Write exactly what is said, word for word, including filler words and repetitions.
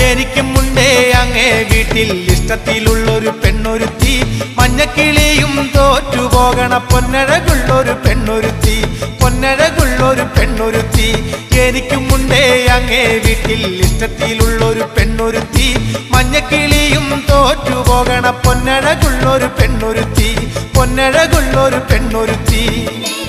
എനിക്കുമുണ്ടേ അങ്ങേ വീട്ടിൽ ഇഷ്ടത്തിലുള്ളൊരു പെണ്ണൊരുത്തി മഞ്ഞക്കിളിയും തോറ്റുപോകണ പൊന്നഴകുള്ളൊരു പെണ്ണൊരുത്തി പൊന്നഴകുള്ളൊരു പെണ്ണൊരുത്തി എനിക്കുമുണ്ടേ അങ്ങേ വീട്ടിൽ ഇഷ്ടത്തിലുള്ളൊരു പെണ്ണൊരുത്തി മഞ്ഞക്കിളിയും തോറ്റുപോകണ പൊന്നഴകുള്ളൊരു പെണ്ണൊരുത്തി പൊന്നഴകുള്ളൊരു പെണ്ണൊരുത്തി